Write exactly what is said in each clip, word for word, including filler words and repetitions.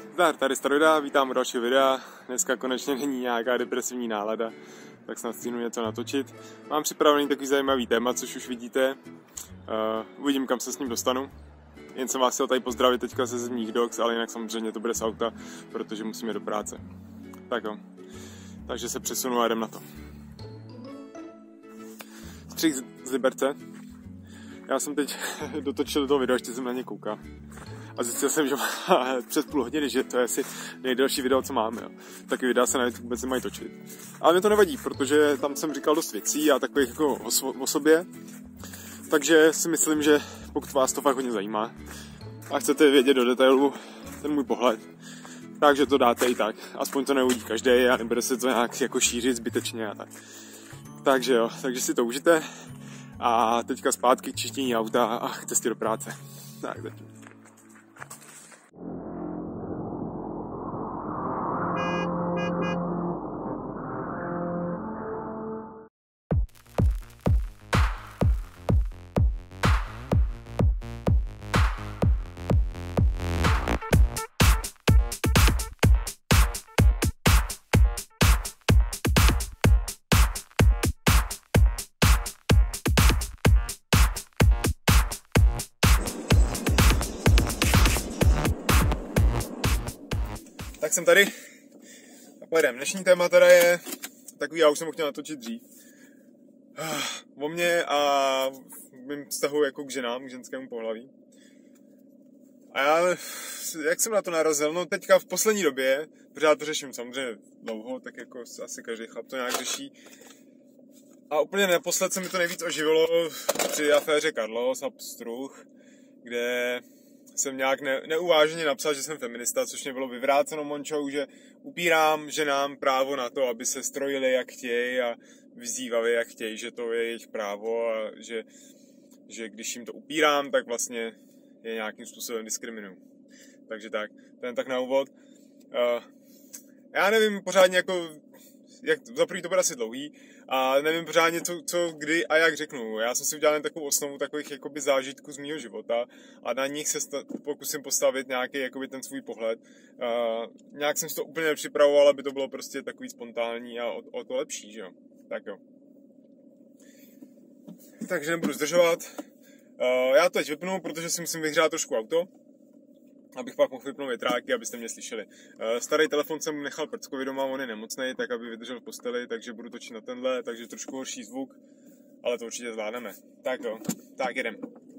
Zdar, tady Staroida, vítám u dalšího videa. Dneska konečně není nějaká depresivní nálada, tak snad stihnu něco natočit. Mám připravený takový zajímavý téma, což už vidíte. Uh, uvidím, kam se s ním dostanu. Jen jsem vás chtěl tady pozdravit teďka se Zimních Dogs, ale jinak samozřejmě to bude z auta, protože musíme do práce. Tak jo. Takže se přesunu a jdem na to. Střih z Liberce. Já jsem teď dotočil do toho videa, ještě jsem na ně koukal. A zjistil jsem, že má přes půl hodiny, že to je asi nejdelší video, co máme. Jo. Taky videa se na YouTube vůbec nemají točit. Ale mě to nevadí, protože tam jsem říkal dost věcí a takových jako o, o sobě. Takže si myslím, že pokud vás to fakt hodně zajímá a chcete vědět do detailu ten můj pohled, takže to dáte i tak. Aspoň to neuvidí každý a nebude se to nějak jako šířit zbytečně a tak. Takže jo, takže si to užijte. A teďka zpátky k čištění auta a k cestě do práce. Tak zatím. Tak jsem tady a pojedem. Dnešní téma teda je takový, já už jsem ho chtěl natočit dřív. O mě a v mým vztahu jako k ženám, k ženskému pohlaví. A já, jak jsem na to narazil, no teďka v poslední době, pořád to řeším samozřejmě dlouho, tak jako asi každý chlap to nějak řeší. A úplně naposled se mi to nejvíc oživilo při aféře Carlos a Pstruh, kde jsem nějak ne, neuváženě napsal, že jsem feminista, což mě bylo vyvráceno Mončou, že upírám ženám právo na to, aby se strojili jak chtějí a vyzývali jak chtějí, že to je jejich právo a že, že když jim to upírám, tak vlastně je nějakým způsobem diskriminuju. Takže tak, to jen tak na úvod. Uh, já nevím pořádně jako, jak, za první to bude asi dlouhý, a nevím pořádně, co, co, kdy a jak řeknu. Já jsem si udělal jen takovou osnovu takových jakoby zážitků z mýho života a na nich se sta- pokusím postavit nějaký jakoby ten svůj pohled. Uh, nějak jsem si to úplně nepřipravoval, aby to bylo prostě takový spontánní a o, o to lepší, že jo. Tak jo. Takže nebudu zdržovat. Uh, já to teď vypnu, protože si musím vyhřát trošku auto, abych pak mohl vypnout větráky, abyste mě slyšeli. Uh, starý telefon jsem nechal prckovi doma, on je nemocnej, tak aby vydržel v posteli, takže budu točit na tenhle, takže trošku horší zvuk, ale to určitě zvládneme. Tak jo, tak jedem.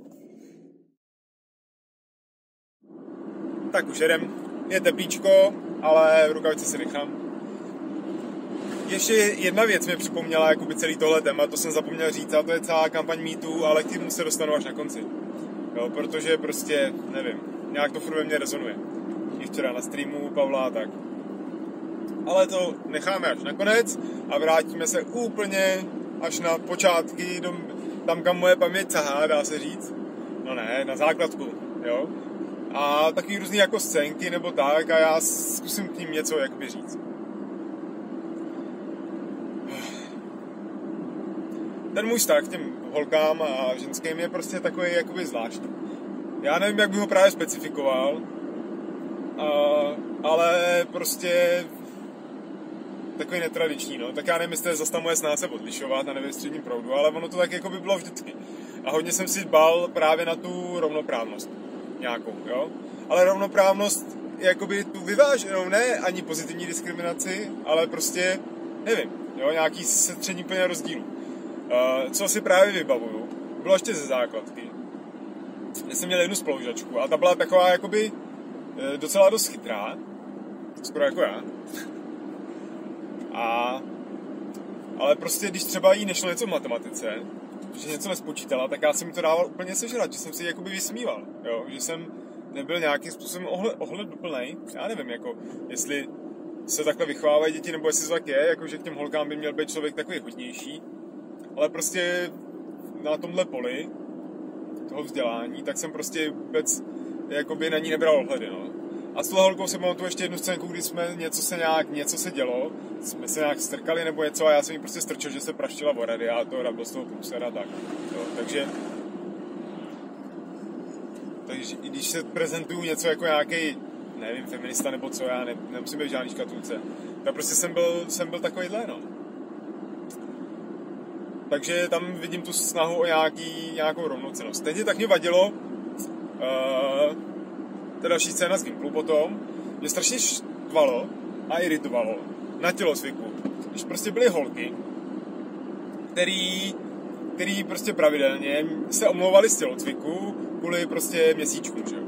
Tak už jedem. Je teplíčko, ale rukavice si nechám. Ještě jedna věc mě připomněla jakoby celý tohle téma, to jsem zapomněl říct, a to je celá kampaň MeToo, ale k tomu se dostanu až na konci. Jo, protože prostě, nevím, nějak to furt ve mně rezonuje. I včera na streamu Pavla a tak. Ale to necháme až nakonec a vrátíme se úplně až na počátky, do, tam kam moje paměť sahá, dá se říct. No ne, na základku, jo. A takový různý jako scénky nebo tak a já zkusím k ním něco jakoby říct. Ten můj vztah k těm holkám a ženským je prostě takový jakoby zvláštní. Já nevím, jak bych ho právě specifikoval, a, ale prostě takový netradiční, no. Tak já nevím, jestli to je zase ta moje snaha se odlišovat a nevím středním proudu, ale ono to tak jako by bylo vždycky. A hodně jsem si dbal právě na tu rovnoprávnost nějakou, jo. Ale rovnoprávnost jakoby tu vyváženou, ne ani pozitivní diskriminaci, ale prostě, nevím, jo, nějaký setření plně rozdílu. Uh, co si právě vybavuju, bylo ještě ze základky. Já jsem měl jednu spolužačku a ta byla taková jakoby docela dost chytrá, skoro jako já. A, ale prostě, když třeba jí nešlo něco v matematice, že něco nespočítala, tak já jsem mi to dával úplně sežrat, že jsem si jakoby vysmíval, jo? Že jsem nebyl nějakým způsobem ohled, ohleduplnej. Já nevím, jako, jestli se takhle vychovávají děti, nebo jestli to tak je, jako, že k těm holkám by měl být člověk takový hodnější. Ale prostě na tomhle poli toho vzdělání, tak jsem prostě vůbec jakoby na ní nebral ohledy, no. A s tou holkou se pamatuju ještě jednu scénku, kdy jsme něco se nějak, něco se dělo, jsme se nějak strkali nebo něco a já jsem jí prostě strčil, že se praštila o radiátor a byl z toho průser a tak. Jo, takže takže i když se prezentuju něco jako nějaký nevím, feminista nebo co, já ne, nemusím být v žádný škatulce. Tak prostě jsem byl, jsem byl takovýhle, no. Takže tam vidím tu snahu o nějaký, nějakou rovnocennost. Stejně tak mě vadilo, uh, ta další scéna z Gimplu potom, mě strašně štvalo a iritovalo na tělocviku, když prostě byly holky, který, který prostě pravidelně se omlouvali z tělocviku kvůli prostě měsíčkům, že jo.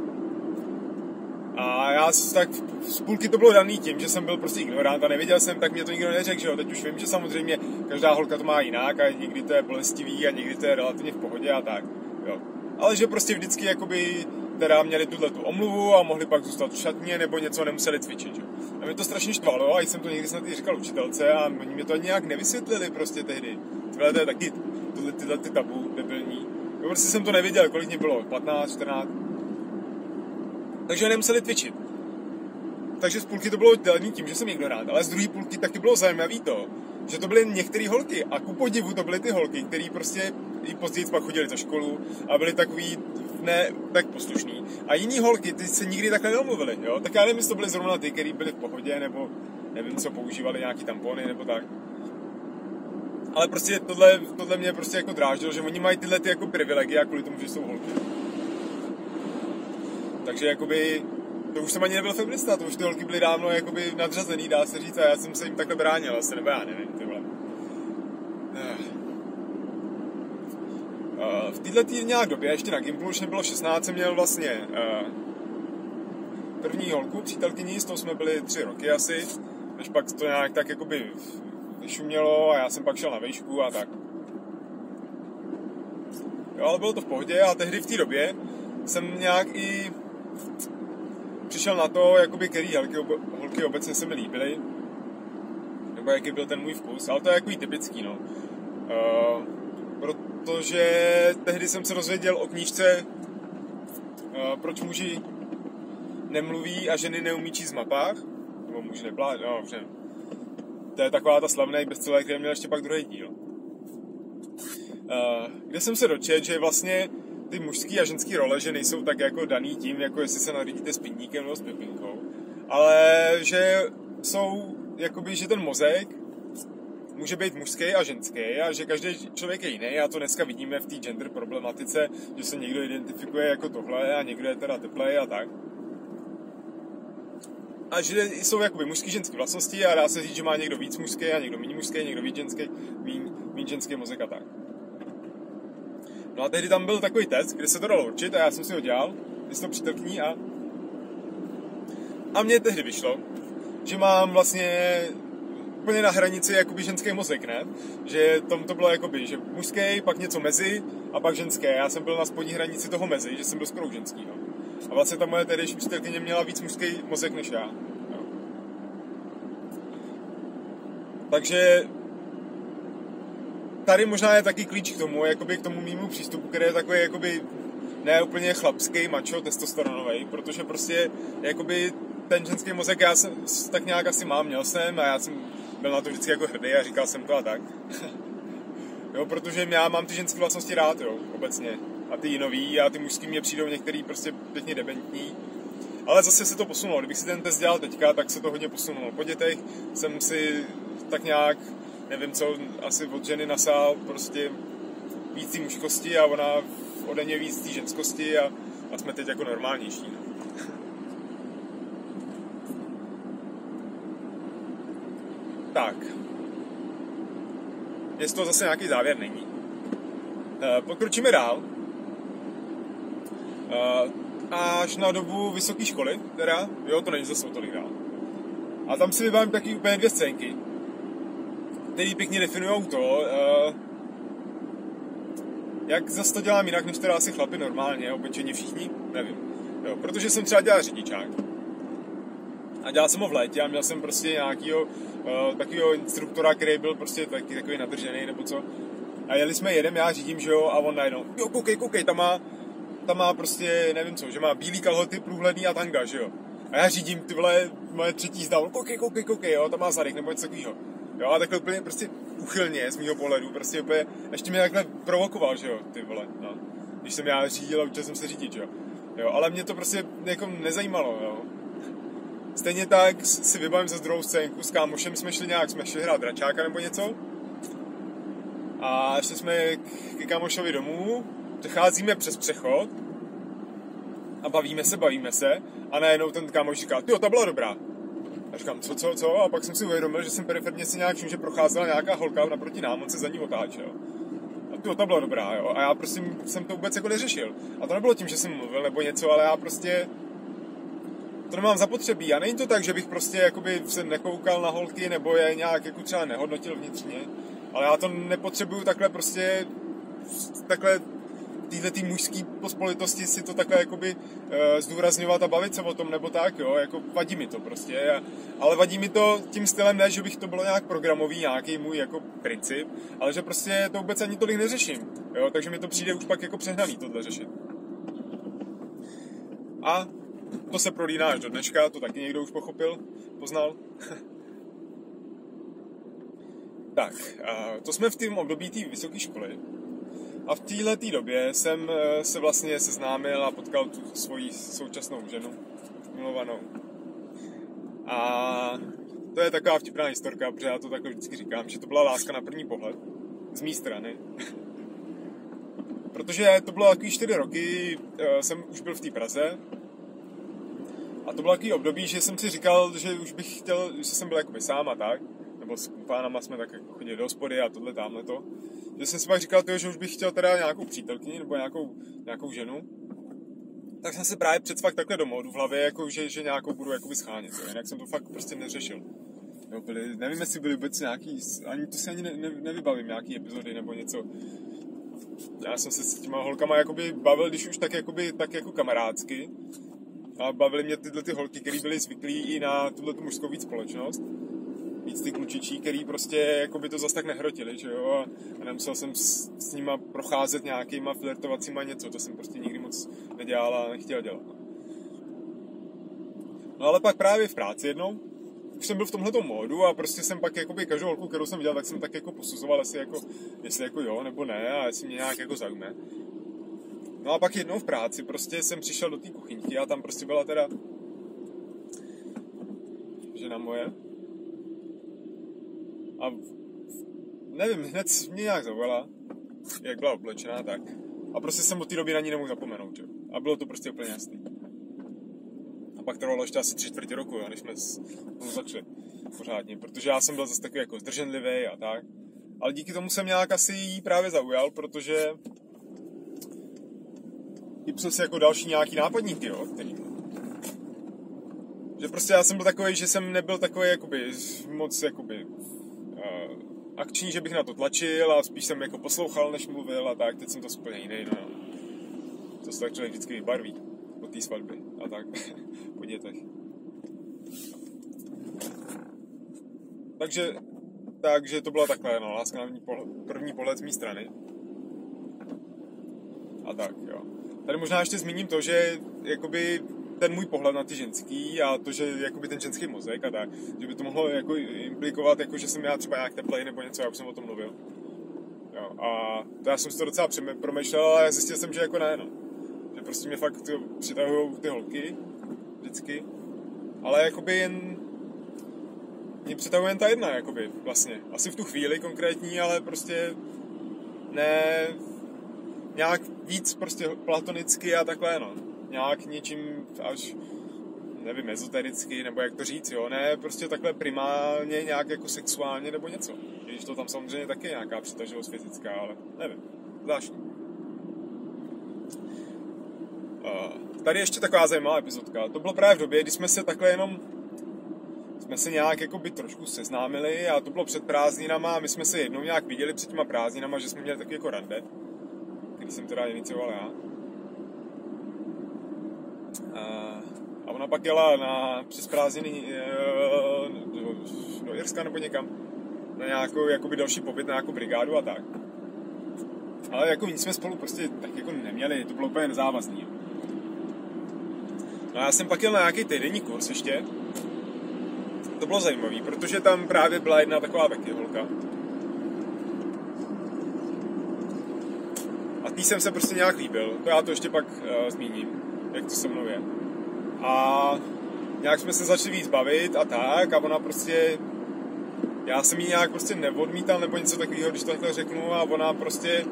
A já tak z půlky to bylo daný tím, že jsem byl prostě ignorant a nevěděl jsem, tak mě to nikdo neřekl, že jo. Teď už vím, že samozřejmě každá holka to má jinak a někdy to je bolestivý a někdy to je relativně v pohodě a tak, jo. Ale že prostě vždycky jakoby teda měli tuhletu omluvu a mohli pak zůstat v šatně nebo něco nemuseli cvičit, jo. A mě to strašně štvalo a jsem to někdy snad i říkal učitelce a oni mě to nějak nevysvětlili prostě tehdy. Tohle to je taky tyhle, tyhle ty tabu debilní. Jo, prostě jsem to nevěděl, kolik mě bylo, patnáct, čtrnáct. Takže nemuseli cvičit. Takže z půlky to bylo dělaný tím, že jsem ignorant, ale z druhé půlky taky bylo zajímavé to, že to byly některé holky a ku podivu to byly ty holky, které prostě i později pak chodili za školu a byly takový ne tak poslušný. A jiný holky, ty se nikdy takhle neomluvili, jo? Tak já nevím, jestli to byly zrovna ty, který byly v pohodě, nebo nevím, co používali, nějaký tampony, nebo tak. Ale prostě tohle, tohle mě prostě jako dráždilo, že oni mají tyhle ty jako privilegie a kvůli tomu, že jsou holky. Takže jakoby, to už jsem ani nebyl feminista, to už ty holky byly dávno jakoby nadřazený, dá se říct, a já jsem se jim takhle bránil, asi nebo já nevím, ty vole. V této nějak době, ještě na Gimplu, už nebylo šestnáct, jsem měl vlastně uh, první holku, přítelkyni, s tou jsme byli tři roky asi, než pak to nějak tak jakoby vyšumělo a já jsem pak šel na vejšku a tak. Jo, ale bylo to v pohodě a tehdy v té době jsem nějak i přišel na to, jakoby, který holky, holky obecně se mi líbily, nebo jaký byl ten můj vkus, ale to je takový typický, no. Uh, protože tehdy jsem se dozvěděl o knížce uh, Proč muži nemluví a ženy neumí číst v mapách, nebo muži neplá, no, že to je taková ta slavná bestseller, který měl ještě pak druhý díl. Uh, kde jsem se dočetl, že vlastně ty mužský a ženský role, že nejsou tak jako daný tím, jako jestli se nařídíte s pindíkem nebo s pipinkou, ale že jsou, jakoby, že ten mozek může být mužský a ženský a že každý člověk je jiný a to dneska vidíme v té gender problematice, že se někdo identifikuje jako tohle a někdo je teda teplej a tak. A že jsou jakoby mužský ženský vlastnosti a dá se říct, že má někdo víc mužský a někdo méně mužský, někdo víc ženský, méně, méně ženský mozek a tak. No a tehdy tam byl takový test, kde se to dalo určit a já jsem si ho dělal, s tou přítelkyní a a mně tehdy vyšlo, že mám vlastně úplně na hranici jakoby ženský mozek, ne? Že tom to bylo jakoby, že mužský, pak něco mezi a pak ženské. Já jsem byl na spodní hranici toho mezi, že jsem byl skoro ženský, no. A vlastně ta moje tehdejší přítelkyně měla víc mužský mozek než já. No. Takže tady možná je taky klíč k tomu, jakoby k tomu mýmu přístupu, který je takový jakoby ne úplně chlapský, macho, testosteronový, protože prostě jakoby ten ženský mozek já jsem tak nějak asi mám, měl jsem a já jsem byl na to vždycky jako hrdý a říkal jsem to a tak. Jo, protože já mám ty ženské vlastnosti rád, jo, obecně. A ty jinový a ty mužský mě přijdou některý prostě pěkně debentní. Ale zase se to posunulo. Kdybych si ten test dělal teďka, tak se to hodně posunulo. Po dětech jsem si tak nějak, nevím co, asi od ženy nasál prostě víc té mužskosti a ona ode mě víc té ženskosti a, a jsme teď jako normálnější. No. Tak. Jestli to zase nějaký závěr není. E, pokročíme dál. E, až na dobu vysoké školy, teda, jo, to není zase o tolik dál. A tam si vybavím taky úplně dvě scénky, které pěkně definujou to, e, jak zase to dělám jinak, než teda asi chlapi normálně, obyčejně všichni, nevím. Jo, protože jsem třeba dělal řidičák. A dělal jsem ho v létě a měl jsem prostě nějakýho uh, takovýho instruktora, který byl prostě taky takový nadržený nebo co. A jeli jsme jedem, já řídím, že jo, a on najednou, jo, koukej, koukej, tam má, tam má prostě, nevím co, že má bílý kalhoty, průhledný a tanga, že jo. A já řídím, ty vole, moje třetí zdal, koukej, koukej, koukej, jo, tam má zadek nebo něco takovýho. Jo, a takhle úplně prostě uchylně z mýho pohledu, prostě úplně, ještě mě takhle provokoval, že jo, ty vole, no. Když jsem já řídil a učil jsem se řídit, že jo. Jo, ale mě to prostě jako nezajímalo, jo. Stejně tak si vybavím za druhou scénku, s kámošem jsme šli nějak, jsme šli hrát dračáka nebo něco. A šli jsme k kámošovi domů, přecházíme přes přechod a bavíme se, bavíme se a najednou ten kámoš říká, tyjo, ta byla dobrá. A říkám, co, co, co? A pak jsem si uvědomil, že jsem periferně si nějak všim, že procházela nějaká holka naproti nám, on se za ní otáčel. A tyjo, ta byla dobrá, jo. A já prostě jsem to vůbec jako neřešil. A to nebylo tím, že jsem mluvil nebo něco, ale já prostě to nemám zapotřebí. A není to tak, že bych prostě jakoby se nekoukal na holky nebo je nějak jako třeba nehodnotil vnitřně. Ale já to nepotřebuju takhle prostě takhle týhletý mužský pospolitosti si to takhle jakoby e, zdůrazňovat a bavit se o tom nebo tak, jo, jako vadí mi to prostě, ale vadí mi to tím stylem ne, že bych to bylo nějak programový, nějaký můj jako princip, ale že prostě to vůbec ani tolik neřeším, jo, takže mi to přijde už pak jako přehnaný tohle řešit. A to se prolíná až do dneška, to taky někdo už pochopil, poznal. Tak, to jsme v tom období té vysoké školy. A v této době jsem se vlastně seznámil a potkal tu svoji současnou ženu, milovanou. A to je taková vtipná historka, protože já to takhle vždycky říkám, že to byla láska na první pohled, z mé strany. Protože to bylo takový čtyři roky, jsem už byl v té Praze. A to bylo takový období, že jsem si říkal, že už bych chtěl, že jsem byl jakoby sám a tak. Nebo s pánama jsme tak jako chodili do hospody a tohle, tamhle to. Že jsem si pak říkal, tyjo, že už bych chtěl teda nějakou přítelkyni nebo nějakou, nějakou ženu. Tak jsem se právě předfakt takhle do módu v hlavě, jako, že, že nějakou budu jakoby schánět. Jo. Jinak jsem to fakt prostě neřešil. Jo, byli, nevím, jestli byly vůbec nějaký, ani to si ani ne, ne, nevybavím, nějaký epizody nebo něco. Já jsem se s těma holkama jakoby bavil, když už tak, jakoby, tak jako kamarádsky. A bavily mě tyhle ty holky, které byly zvyklí i na tuhle tu mužskou víc společnost. Víc ty klučičí, který prostě jakoby to zas tak nehrotili, že jo, a nemusel jsem s, s nima procházet nějakýma flirtovacíma něco, to jsem prostě nikdy moc nedělal a nechtěl dělat. No ale pak právě v práci jednou, už jsem byl v tomhletom módu a prostě jsem pak jakoby každou holku, kterou jsem viděl, tak jsem tak jako posuzoval, jestli jako, jestli jako jo nebo ne a jestli mě nějak jako zaujme. No a pak jednou v práci prostě jsem přišel do té kuchyňky a tam prostě byla teda žena moje. A nevím, hned mě nějak zaujala, jak byla oblečená, tak. A prostě jsem od té doby na ní nemohl zapomenout, jo. A bylo to prostě úplně jasný. A pak trvalo ještě asi tři čtvrtě roku, jo, než jsme spolu začali pořádně, protože já jsem byl zase takový jako zdrženlivý a tak. Ale díky tomu jsem nějak asi jí právě zaujal, protože i přes jako další nějaký nápadníky, jo, který... Že prostě já jsem byl takový, že jsem nebyl takový jakoby moc jakoby uh, akční, že bych na to tlačil a spíš jsem jako poslouchal, než mluvil a tak, teď jsem to úplně jiný, no. To se tak člověk vždycky vybarví od té svatby a tak, po dětech. Takže, takže to byla takhle, no, láska na první pohled, první pohled z mé strany. A tak, jo. Tady možná ještě zmíním to, že jakoby ten můj pohled na ty ženský a to, že jakoby ten ženský mozek a tak, že by to mohlo jako implikovat, jako, že jsem já třeba nějak teplej nebo něco, já už jsem o tom mluvil. Jo, a to já jsem si to docela promýšlel, ale zjistil jsem, že jako ne, no. Že prostě mě fakt přitahujou ty holky, vždycky, ale jakoby jen mě přitahuje jen ta jedna, jakoby, vlastně. Asi v tu chvíli konkrétní, ale prostě ne nějak víc prostě platonicky a takhle, no. Nějak něčím až, nevím, ezotericky, nebo jak to říct, jo, ne, prostě takhle primálně nějak jako sexuálně nebo něco. Když to tam samozřejmě taky je nějaká přitažlivost fyzická, ale nevím, zvláštní. Uh, tady ještě taková zajímavá epizodka. To bylo právě v době, kdy jsme se takhle jenom jsme se nějak jakoby trošku seznámili a to bylo před prázdninama a my jsme se jednou nějak viděli před těma prázdninama, že jsme měli takový jako rande, který jsem teda inicioval já. A ona pak jela na, přes prázdniny do, do Irska nebo někam na nějakou jakoby další pobyt, na nějakou brigádu a tak. Ale jako nic jsme spolu prostě tak jako neměli, to bylo úplně nezávazný. No a já jsem pak jel na nějaký týdenní kurz ještě. To bylo zajímavý, protože tam právě byla jedna taková taky holka. A tý jsem se prostě nějak líbil, to já to ještě pak uh, zmíním, jak to se mnou je. A nějak jsme se začali víc bavit a tak a ona prostě, já jsem jí nějak prostě neodmítal nebo něco takového, když to takhle řeknu a ona prostě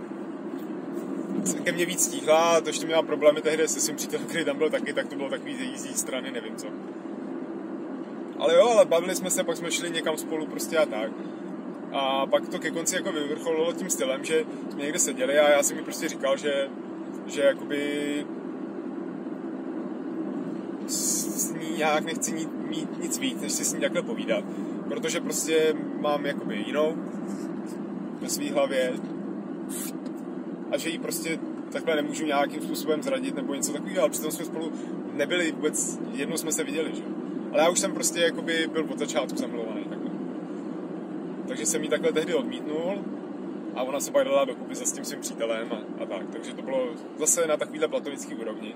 ke mně víc stíhla a to ještě měla problémy tehdy se svým přítelem, který tam byl taky, tak to bylo takový z její strany, nevím co. Ale jo, ale bavili jsme se, pak jsme šli někam spolu prostě a tak. A pak to ke konci jako vyvrcholilo tím stylem, že jsme někde seděli a já jsem mi prostě říkal, že, že jakoby s ní nějak nechci mít, mít nic víc, než si s ní takhle povídat. Protože prostě mám jakoby jinou ve svý hlavě a že jí prostě takhle nemůžu nějakým způsobem zradit nebo něco takového, ale přitom jsme spolu nebyli vůbec, jednou jsme se viděli, že? Ale já už jsem prostě jakoby byl od začátku zamilovaný takhle. Takže jsem jí takhle tehdy odmítnul a ona se pak dala dokupy se s tím svým přítelem a, a tak. Takže to bylo zase na takovýhle platonický úrovni.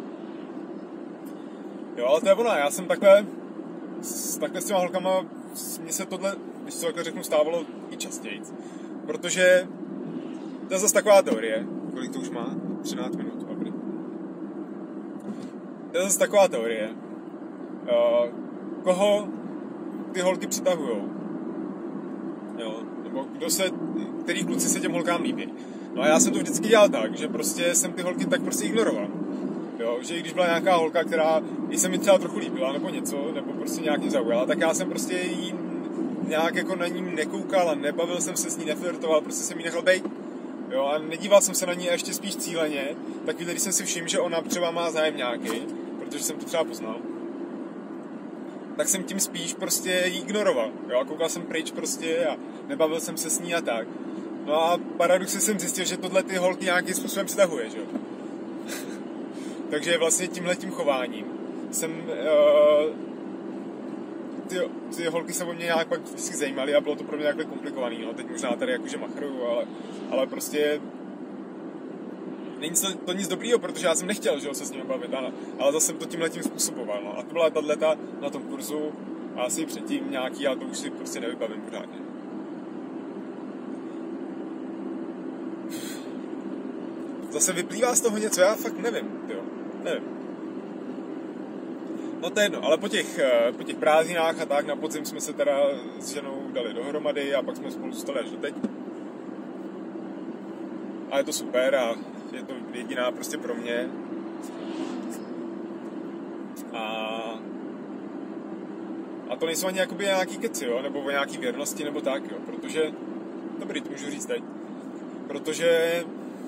Jo, ale to je ona, já jsem takhle s, takhle s těma holkama, mně se tohle, když to takhle řeknu, stávalo i častěji. Protože to je zase taková teorie, kolik to už má? třináct minut, dobrý. To je zase taková teorie, uh, koho ty holky přitahujou. Jo, nebo kdo se, který kluci se těm holkám líbí. No a já jsem to vždycky dělal tak, že prostě jsem ty holky tak prostě ignoroval. Jo, že i když byla nějaká holka, která i se mi třeba trochu líbila, nebo něco, nebo prostě nějak mě zaujala, tak já jsem prostě jí nějak jako na ní nekoukal a nebavil jsem se s ní, neflirtoval, prostě jsem jí nechal bejt. Jo, a nedíval jsem se na ní a ještě spíš cíleně, tak když jsem si všiml, že ona třeba má zájem nějaký, protože jsem to třeba poznal, tak jsem tím spíš prostě jí ignoroval. Jo, a koukal jsem pryč prostě a nebavil jsem se s ní a tak. No a paradoxně jsem zjistil, že tohle ty holky nějakým způsobem přitahuje, že jo. Takže vlastně tímhletím chováním jsem uh, ty, ty holky se o mě nějak pak vždycky zajímaly a bylo to pro mě takhle komplikovaný, no. Teď možná tady jakože machruju, ale, ale prostě není to, to nic dobrýho, protože já jsem nechtěl, že se s nimi bavit, ale, ale zase jsem to tímhletím způsoboval, no. A to byla tato leta na tom kurzu a asi předtím nějaký, ale to už si prostě nevybavím pořádně. Zase vyplývá z toho něco, já fakt nevím, jo, nevím. No to je jedno, ale po těch, po těch prázdninách a tak na podzim jsme se teda s ženou dali dohromady a pak jsme spolu zůstali až do teď. A je to super a je to jediná prostě pro mě. A, a to nejsou ani jakoby nějaký keci, jo, nebo o nějaký věrnosti, nebo tak, jo, protože, dobrý, to můžu říct teď, protože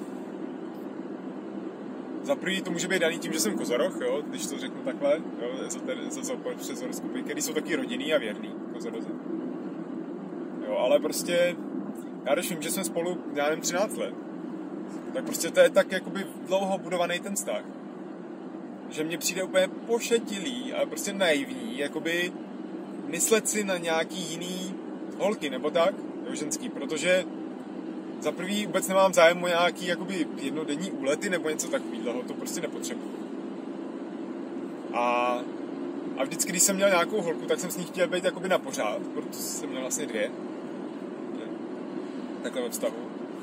za prvý to může být daný tím, že jsem kozoroch, jo, když to řeknu takhle, jo, přes horoskopy, který jsou taky rodinný a věrný, kozorozi. Jo, ale prostě, já když vím, že jsme spolu, já nevím, třináct let, tak prostě to je tak jakoby dlouho budovaný ten vztah, že mně přijde úplně pošetilý a prostě naivní, jakoby myslet si na nějaký jiný holky, nebo tak, jo, ženský, protože za prvý vůbec nemám zájem o nějaký jakoby jednodenní úlety nebo něco takového, to prostě nepotřebuji. A, a vždycky, když jsem měl nějakou holku, tak jsem s ní chtěl být jakoby na pořád, protože jsem měl vlastně dvě, takhle ve vztahu.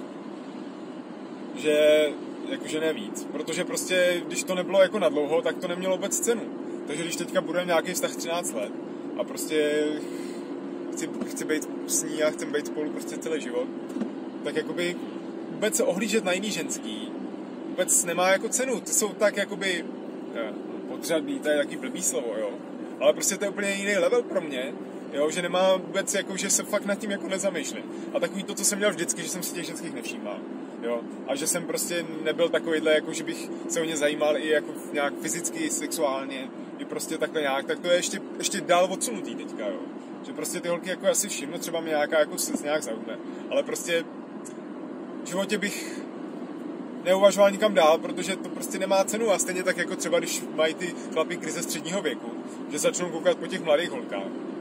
Že, jakože ne víc, protože prostě, když to nebylo jako na dlouho, tak to nemělo vůbec cenu. Takže když teďka budeme nějaký vztah třináct let a prostě chci, chci být s ní a chcem být spolu prostě celý život, tak jakoby vůbec se ohlížet na jiný ženský vůbec nemá jako cenu. Ty jsou tak jakoby ne, podřadný, to je taky blbý slovo, jo. Ale prostě to je úplně jiný level pro mě, jo, že nemá vůbec jako, že se fakt nad tím jako nezamýšlím. A takový to, co jsem měl vždycky, že jsem si těch ženských nevšímal, jo. A že jsem prostě nebyl takovýhle, jako že bych se o ně zajímal i jako nějak fyzicky, sexuálně, i prostě takhle nějak, tak to je ještě, ještě dál odsunutý teďka, jo. Že prostě ty holky jako asi všimnu, třeba mě nějaká jako se nějak zaujme, ale prostě v životě bych neuvažoval nikam dál, protože to prostě nemá cenu a stejně tak jako třeba, když mají ty chlapy krize středního věku, že začnou koukat po těch mladých holkách.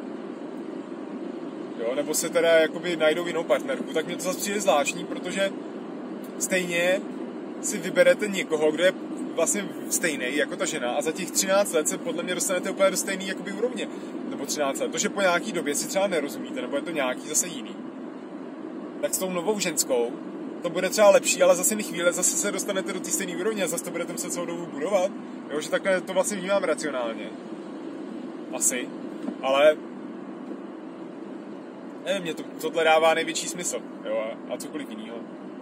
Jo, nebo se teda jakoby najdou jinou partnerku, tak mě to zase přijde zvláštní, protože stejně si vyberete někoho, kdo je vlastně stejný jako ta žena a za těch třináct let se podle mě dostanete úplně do stejný jakoby úrovně. Nebo třináct let. To, že po nějaký době si třeba nerozumíte, nebo je to nějaký zase jiný. Tak s tou novou ženskou to bude třeba lepší, ale zase chvíle zase se dostanete do té stejné úrovně a zase to budete muset celou dobu budovat. Jo, že takhle to vlastně vnímám racionálně. asi, ale nevím, mě to, tohle dává největší smysl, jo, a, a cokoliv jinýho.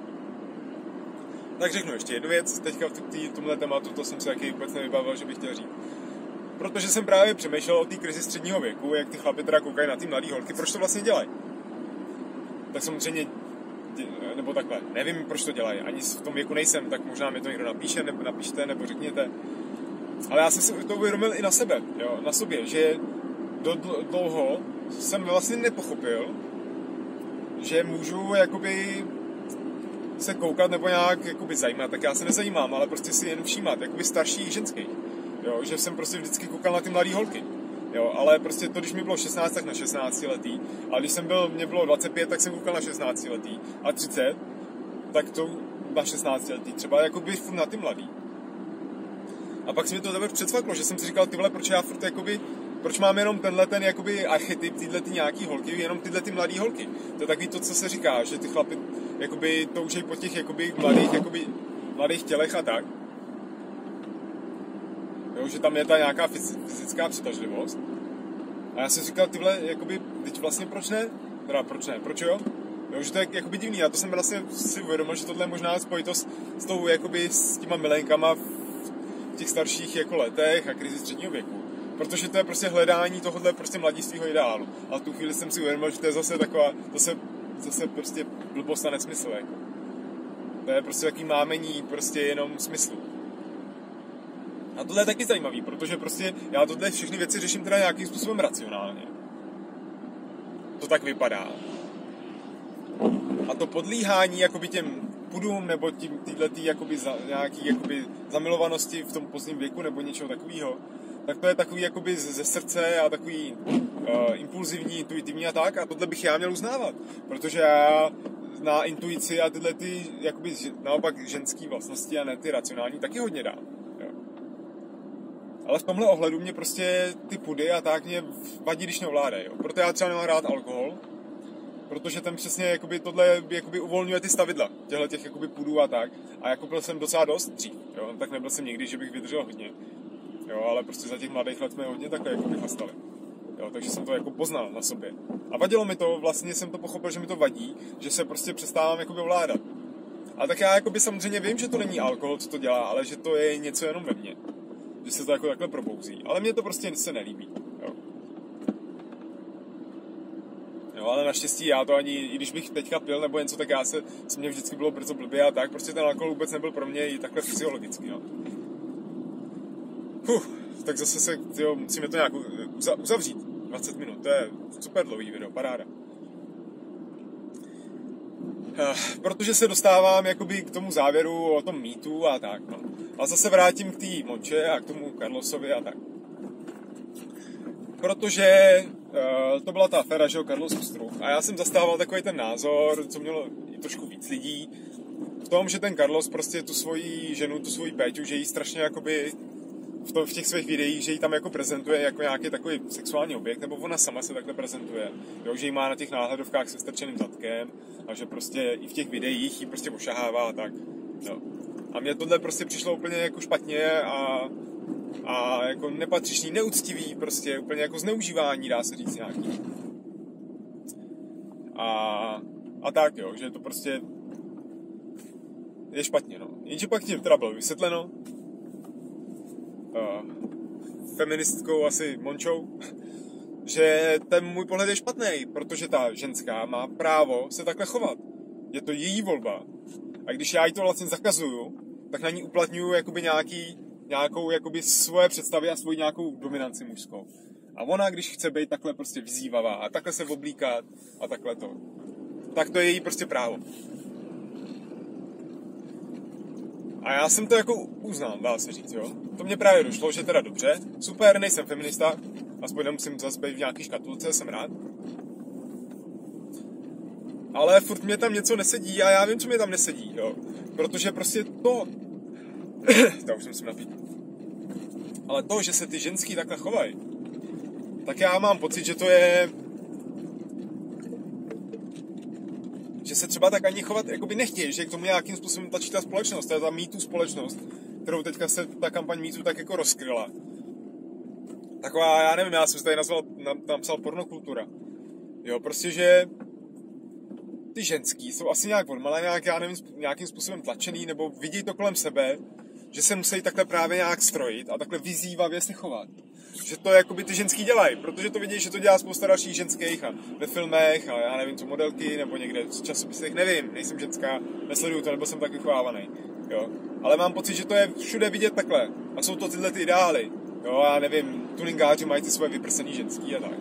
Tak řeknu ještě jednu věc, teďka v tý, tomhle tématu, to jsem se taky vůbec nevybavil, že bych chtěl říct. Protože jsem právě přemýšlel o té krizi středního věku, jak ty chlapi teda koukají na ty mladý holky, proč to vlastně dělají. Tak samozřejmě, nebo takhle, nevím, proč to dělají, ani v tom věku nejsem, tak možná mi to někdo napíše, nebo napište, nebo řekněte. Ale já jsem si to uvědomil i na sebe, jo, na sobě, že do, dlouho jsem vlastně nepochopil, že můžu jakoby se koukat nebo nějak jakoby zajímat, tak já se nezajímám, ale prostě si jen všímat, jakoby starších ženských, jo, že jsem prostě vždycky koukal na ty mladé holky, jo, ale prostě to, když mi bylo šestnáct, tak na šestnáctiletý, a když jsem byl, mě bylo dvacet pět, tak jsem koukal na šestnáctiletý, a třicet, tak to na šestnáctiletý, třeba jakoby furt na ty mladý. A pak se mi to teprve předsvaklo, že jsem si říkal, ty vole, proč já furt jakoby, proč mám jenom tenhle ten jakoby archetyp, tyhle ty nějaký holky, jenom tyhle ty mladý holky. To je takový to, co se říká, že ty chlapi jakoby toužejí po těch jakoby mladých, jakoby mladých tělech a tak. Jo, že tam je ta nějaká fyzická přitažlivost. A já jsem říkal, ty vole, jakoby, teď vlastně proč ne? Teda proč ne, proč jo? Jo, že to je jakoby divný, a to jsem vlastně si uvědomil, že tohle je možná spojitost s tou jakoby s těma milenkama v těch starších jako letech a krizi středního věku. Protože to je prostě hledání tohohle prostě mladistvého ideálu. A v tu chvíli jsem si uvědomil, že to je zase taková, zase, zase prostě blbost a nesmysl, jako. To je prostě taký mámení prostě jenom smyslu. A tohle je taky zajímavý, protože prostě já tohle všechny věci řeším teda nějakým způsobem racionálně. To tak vypadá. A to podlíhání jakoby těm pudům nebo tím týhletý jakoby za, nějaký jakoby zamilovanosti v tom pozdním věku nebo něčeho takového, tak to je takový jakoby ze srdce a takový uh, impulzivní, intuitivní a tak, a tohle bych já měl uznávat, protože já na intuici a tyhle ty jakoby naopak ženský vlastnosti a ne ty racionální taky hodně dám. Jo. Ale v tomhle ohledu mě prostě ty pudy a tak mě vadí, když neovládají. Proto já třeba nemám rád alkohol, protože ten přesně jakoby tohle jakoby uvolňuje ty stavidla těchto těch jakoby pudů a tak. A jako byl jsem docela dost dřív, jo, tak nebyl jsem nikdy, že bych vydržel hodně. Jo, ale prostě za těch mladých let jsme hodně takhle jako vychlastali. Jo, takže jsem to jako poznal na sobě. A vadilo mi to, vlastně jsem to pochopil, že mi to vadí, že se prostě přestávám jakoby ovládat. A tak já jakoby samozřejmě vím, že to není alkohol, co to dělá, ale že to je něco jenom ve mně. Že se to jako takhle probouzí. Ale mně to prostě se nelíbí. Jo. Jo, ale naštěstí já to ani, i když bych teďka pil nebo něco, tak já se, se mě vždycky bylo brzo blbě a tak, prostě ten alkohol vůbec nebyl pro mě i takhle fyziologický, no. Huh, tak zase se, tyjo, musíme to nějak uzavřít. dvacet minut, to je super dlouhý video, paráda. Uh, protože se dostávám jakoby k tomu závěru o tom mýtu a tak, no. A zase vrátím k té Monče a k tomu Carlosovi a tak. Protože uh, to byla ta aféra, že jo, Carlos Ostruh. A já jsem zastával takový ten názor, co mělo i trošku víc lidí, v tom, že ten Carlos prostě tu svoji ženu, tu svoji Péťu, že jí strašně jakoby v, to, v těch svých videích, že ji tam jako prezentuje jako nějaký takový sexuální objekt, nebo ona sama se takhle prezentuje, jo, že ji má na těch náhledovkách se strčeným zadkem a že prostě i v těch videích ji prostě ošahává a tak, jo. A mně tohle prostě přišlo úplně jako špatně a, a jako nepatřičný, neúctivý, prostě úplně jako zneužívání, dá se říct nějaký. A, a tak jo, že to prostě je špatně, no. Jenže pak tím teda bylo vysvětleno, Uh, feministkou asi Mončou, že ten můj pohled je špatný, protože ta ženská má právo se takhle chovat. Je to její volba. A když já jí to vlastně zakazuju, tak na ní uplatňuju jakoby nějaký, nějakou jakoby svoje představy a svoji nějakou dominanci mužskou. A ona, když chce být takhle prostě vyzývavá a takhle se oblíkat a takhle to, tak to je její prostě právo. A já jsem to jako uznal, dá se říct, jo. To mě právě došlo, že teda dobře, super, nejsem feminista, aspoň nemusím zase být v nějaký škatulce, jsem rád. Ale furt mě tam něco nesedí a já vím, co mě tam nesedí, jo. Protože prostě to... to už jsem si napít. Ale to, že se ty ženský takhle chovají, tak já mám pocit, že to je... že se třeba tak ani chovat jakoby nechtějí, že k tomu nějakým způsobem tlačí ta společnost, to je ta mýtu společnost, kterou teďka se ta kampaň mýtu tak jako rozkryla. taková, já nevím, já jsem se tady nazval, napsal pornokultura. Jo, prostě, že ty ženský jsou asi nějak odmalé, nějak, já nevím, nějakým způsobem tlačený, nebo vidí to kolem sebe, že se musí takhle právě nějak strojit a takhle vyzývavě se chovat. Že to jakoby ty ženský dělají, protože to vidí, že to dělá spousta dalších ženských a ve filmech a já nevím co modelky, nebo někde v časopisech, nevím, nejsem ženská, nesleduju to, nebo jsem tak vychovávaný, jo. Ale mám pocit, že to je všude vidět takhle a jsou to tyhle ty ideály, jo, já nevím, tuningáři mají ty svoje vyprsený ženský a tak.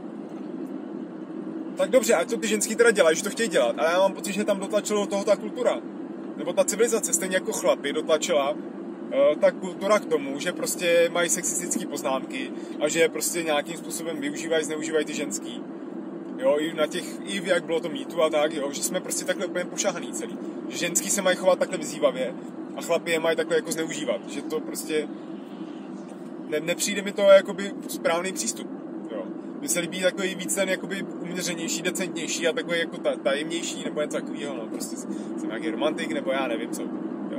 Tak dobře, ať to ty ženský teda dělají, že to chtějí dělat, ale já mám pocit, že tam dotlačila do toho ta kultura, nebo ta civilizace, stejně jako chlapy dotlačila ta kultura k tomu, že prostě mají sexistické poznámky a že prostě nějakým způsobem využívají, zneužívají ty ženský. Jo, i na těch, i jak bylo to mýtu a tak, jo, že jsme prostě takhle úplně pošahaný celý. Že ženský se mají chovat takhle vyzývavě a chlapi je mají takhle jako zneužívat. Že to prostě ne, nepřijde mi to jakoby správný přístup. Jo. Mně se líbí takový víc ten jakoby uměřenější, decentnější a takový jako tajemnější nebo něco takového, no, prostě jsem nějaký romantik nebo já nevím co.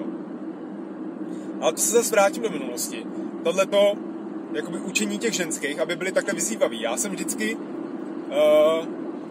Ale to se zase vrátím do minulosti. Tohleto, jakoby učení těch ženských, aby byly takhle vyzývaví. Já jsem vždycky... Uh,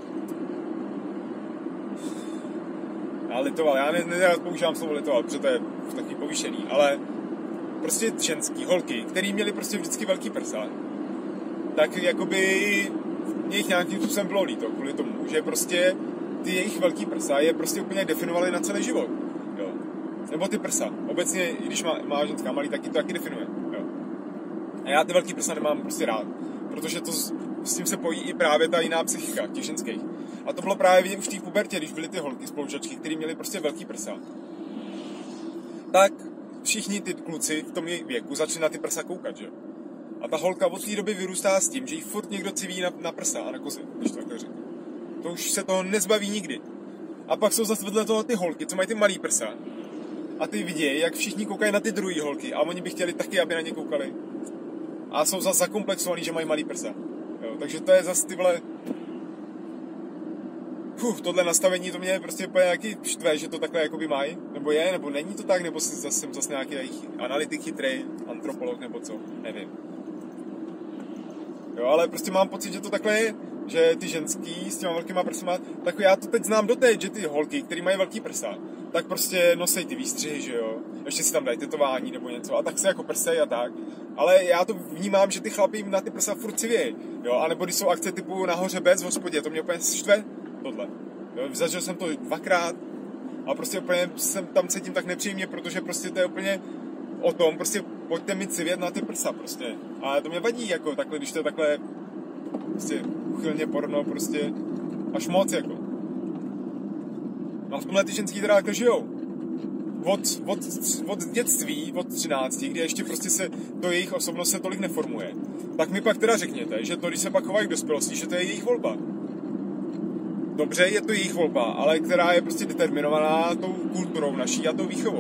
já litoval, já ne, ne, používám slovo litoval, protože to je taky povýšený, ale prostě ženský, holky, který měli prostě vždycky velký prsa, tak jakoby mě jich nějakým způsobem bylo líto kvůli tomu, že prostě ty jejich velký prsa je prostě úplně definovaly na celý život. Nebo ty prsa. Obecně, i když má, má ženská malý, taky to taky definuje. Jo. A já ty velký prsa nemám prostě rád. Protože to s, s tím se pojí i právě ta jiná psychika těch ženských. A to bylo právě vidět už v té pubertě, když byly ty holky spolužačky, které měly prostě velký prsa. Tak všichni ty kluci v tom jejich věku začali na ty prsa koukat, že? A ta holka od té doby vyrůstá s tím, že jí furt někdo civí na, na prsa a na kozy, když to takhle řeknu. To už se toho nezbaví nikdy. A pak jsou zase vedle toho ty holky, co mají ty malý prsa. A ty vidějí, jak všichni koukají na ty druhý holky a oni by chtěli taky, aby na ně koukali. A jsou zase zakomplexovaný, že mají malý prsa. Jo, takže to je zase ty vole... Fuh, tohle nastavení to mě prostě úplně nějaký štve, že to takhle jakoby mají. Nebo je, nebo není to tak, nebo zase, jsem zase nějaký analytik chytrej, antropolog nebo co, nevím. Jo, ale prostě mám pocit, že to takhle je, že ty ženský s těma velkýma prsama, tak já to teď znám doteď, že ty holky, které mají velký prsa, tak prostě nosej ty výstřihy, že jo, ještě si tam dají tetování nebo něco a tak se jako prsej a tak, ale já to vnímám, že ty chlapí na ty prsa furt civějí, jo, anebo když jsou akce typu nahoře bez v hospodě, to mě úplně štve, tohle, jo, zažil jsem to dvakrát a prostě úplně jsem tam cítím tak nepříjemně, protože prostě to je úplně o tom, prostě pojďte mi civět na ty prsa prostě, a to mě vadí, jako takhle, když to je takhle prostě uchylně porno, prostě až moc, jako. No a v tomhle ty ženský teda takhle žijou. Od, od, od dětství, od třinácti, kdy ještě prostě se to jejich osobnost se tolik neformuje. Tak mi pak teda řekněte, že to, když se pak chovají k dospělosti, že to je jejich volba. Dobře, je to jejich volba, ale která je prostě determinovaná tou kulturou naší a tou výchovou.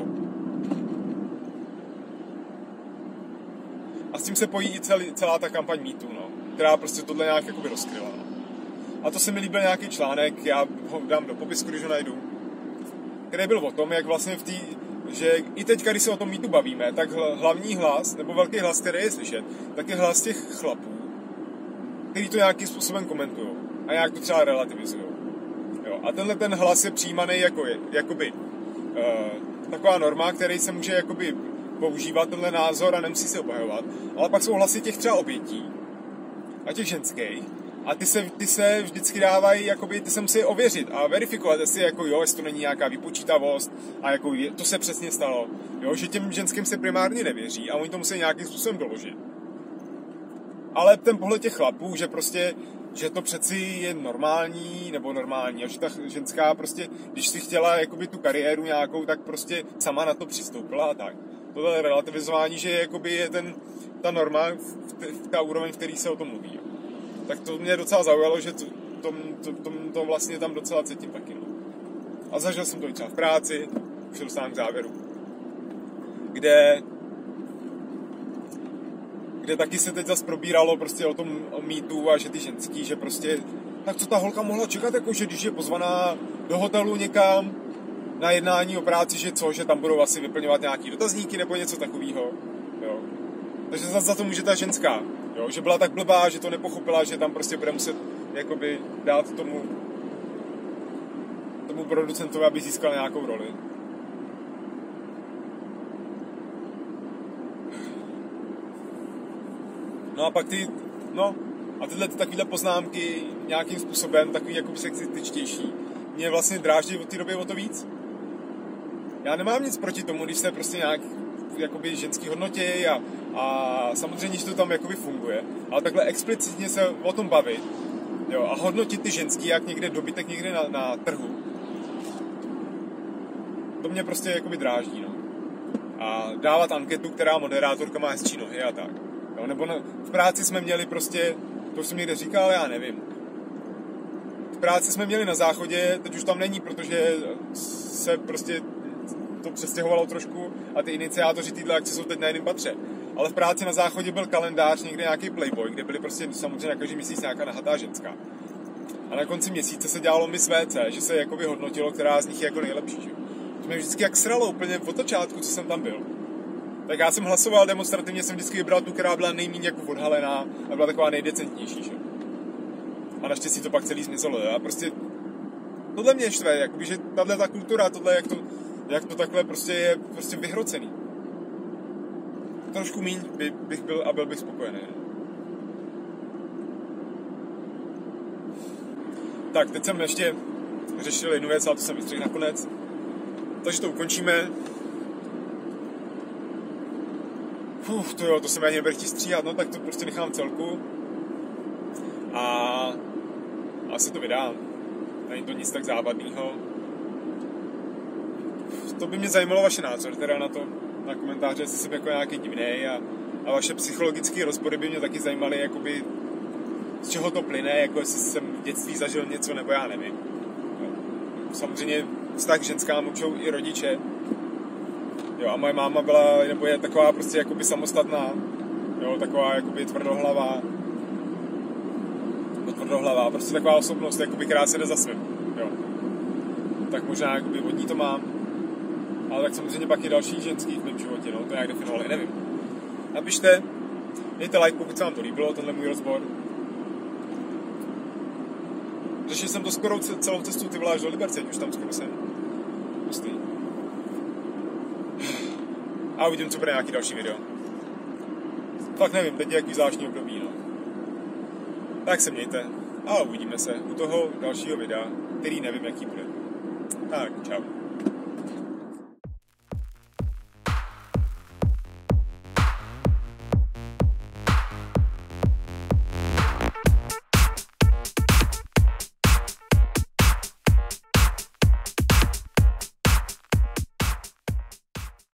A s tím se pojí i celý, celá ta kampaň MeToo, no, která prostě tohle nějak jakoby rozkryla. No. A to se mi líbil nějaký článek, já ho dám do popisku, když ho najdu, který byl o tom, jak vlastně v té, že i teďka, když se o tom MeToo bavíme, tak hlavní hlas, nebo velký hlas, který je slyšet, tak je hlas těch chlapů, který to nějakým způsobem komentují a nějak to třeba relativizují. Jo. A tenhle ten hlas je přijímaný jako je, jakoby uh, taková norma, který se může jakoby používat tenhle názor a nemusí se obhajovat. Ale pak jsou hlasy těch třeba obětí a těch ženských a ty se, ty se vždycky dávají, jakoby, ty se musí ověřit a verifikovat, jestli jako jo, jestli to není nějaká vypočítavost a jako je, to se přesně stalo. Jo, že těm ženským se primárně nevěří a oni to musí nějakým způsobem doložit. Ale ten pohled těch chlapů, že prostě, že to přeci je normální, nebo normální, a že ta ženská prostě, když si chtěla jakoby tu kariéru nějakou, tak prostě sama na to přistoupila a tak. Tohle relativizování, že jakoby je ten, ta norma, v te, v ta úroveň, v který se o tom mluví. Tak to mě docela zaujalo, že to, to, to, to, to vlastně tam docela cítím taky. No. A zažil jsem to i třeba v práci, už se dostávám k závěru, kde, kde taky se teď zase probíralo prostě o tom o MeToo a že ty ženský, že prostě, tak co ta holka mohla čekat, jako, že když je pozvaná do hotelu někam, na jednání o práci, že co, že tam budou asi vyplňovat nějaký dotazníky nebo něco takového. Jo. Takže za, za to může ta ženská. Jo, že byla tak blbá, že to nepochopila, že tam prostě bude muset jakoby dát tomu tomu producentovi, aby získal nějakou roli. No a pak ty, no, a tyhle ty takovýhle poznámky nějakým způsobem, takový jakoby sexističtější, mě vlastně dráždí od té doby o to víc. Já nemám nic proti tomu, když se prostě nějak jakoby ženský hodnotějí a, a samozřejmě, že to tam jakoby funguje, ale takhle explicitně se o tom bavit, jo, a hodnotit ty ženský jak někde dobytek někde na, na trhu, to mě prostě jakoby dráždí, no. A dávat anketu, která moderátorka má hezčí nohy a tak. Jo, nebo na, v práci jsme měli prostě, to už jsem někde říkal, já nevím. V práci jsme měli na záchodě, teď už tam není, protože se prostě to přestěhovalo trošku a ty iniciátoři této akce jsou teď na jiném patře. Ale v práci na záchodě byl kalendář, někde nějaký Playboy, kde byly prostě samozřejmě na každý měsíc nějaká nahatá ženská. A na konci měsíce se dělalo Miss V C, že se jakoby hodnotilo, která z nich je jako nejlepší. Že? To mě vždycky jak sralo úplně od začátku, co jsem tam byl. Tak já jsem hlasoval demonstrativně, jsem vždycky vybral tu, která byla nejméně jako odhalená a byla taková nejdecentnější. Že? A naštěstí to pak celý zmizelo. A prostě tohle mě štve, jakoby, že tahle ta kultura, tohle, jak to, jak to takhle prostě je prostě vyhrocený. Trošku míň by, bych byl a byl bych spokojený. Tak, teď jsem ještě řešil jednu věc, ale to jsem vystřihl nakonec. Takže to ukončíme. Uf, to jo, to jsem ani nebudu chtít stříhat, no tak to prostě nechám celku. A asi to vydám. Není to nic tak závadného. To by mě zajímalo vaše názor teda na to, na komentáře, jestli jsem jako nějaký divnej a, a vaše psychologické rozbory by mě taky zajímaly, jakoby z čeho to plyne, jako jestli jsem v dětství zažil něco, nebo já nevím. Samozřejmě vztah k ženskám učou i rodiče. Jo, a moje máma byla, nebo je taková prostě jakoby samostatná, jo, taková jakoby tvrdohlavá, no tvrdohlavá, prostě taková osobnost, jakoby, která se jde za svým, jo. Tak možná jakoby od ní to mám, ale tak samozřejmě pak i další ženský v mém životě, no, to nějak definovali, nevím. Napište, dejte like, pokud se vám to líbilo, tenhle můj rozbor. Řešil jsem to skoro celou cestu, ty voláš do Liberce, už tam skoro jsem. Pustý. A uvidím, co bude nějaký další video. Fakt nevím, teď je jaký zvláštní období, no. Tak se mějte a uvidíme se u toho dalšího videa, který nevím, jaký bude. Tak, čau.